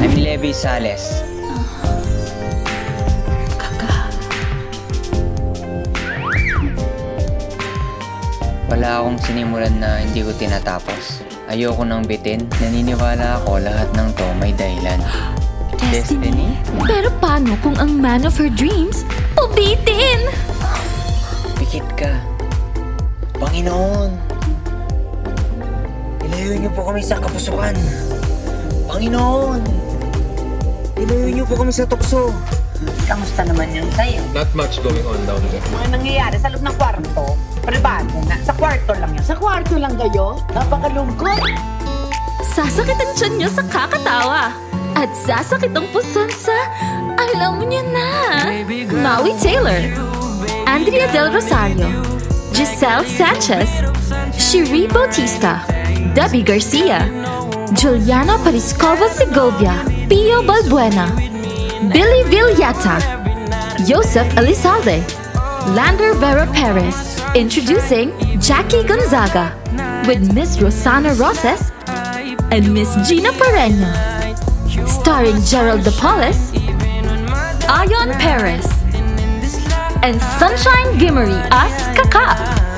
I'm Levi Sales. Wala akong sinimulan na hindi ko tinatapos. Ayoko nang bitin. Naniniwala ako lahat ng to may dahilan. Destiny? Pero paano kung ang man of her dreams pubitin? Pikit ka. Panginoon! Ilayo niyo po kami sa kapusukan. Panginoon! Ilayo niyo po kami sa tukso. Kamusta naman yung sa'yo? Not much going on down there. Mga nangyayari sa loob ng kwarto, privado na. Sa kwarto lang yan. Sa kwarto lang kayo? Napakalungkot. Sasakit ang tiyan niyo sa kakatawa. At sasakit ang puson sa alam niyo na. Maui Taylor, Andrea Del Rosario, Giselle Sanchez, Cherie Bautista, Debbie Garcia, Juliana Pariscova Segovia, Pio Balbuena, Billy Villata, Joseph Elizalde, Lander Vera Perez. Introducing Jackie Gonzaga with Miss Rosana Roses and Miss Gina Pareño. Starring Gerald De Paulus, Ayon Perez, and Sunshine Gimmery as Kaka.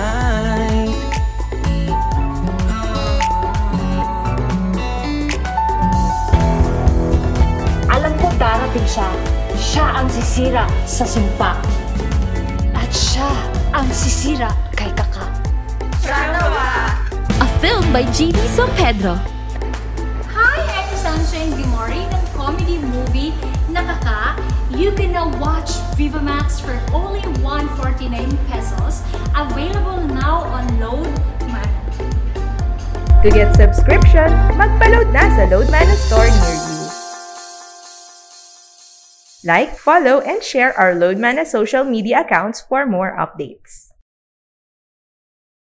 Alam ko darating siya. Siya ang sisira sa sumpa. At siya ang sisira kay Kaka. A film by G.D. San Pedro. Hi, I'm Sunshine Gimori ng comedy movie na Kaka. You can now watch Viva Max for only 149 pesos. Available now on Load Mana. To get subscription, magpa-load na sa Load Mana store near you. Like, follow, and share our Load Mana social media accounts for more updates.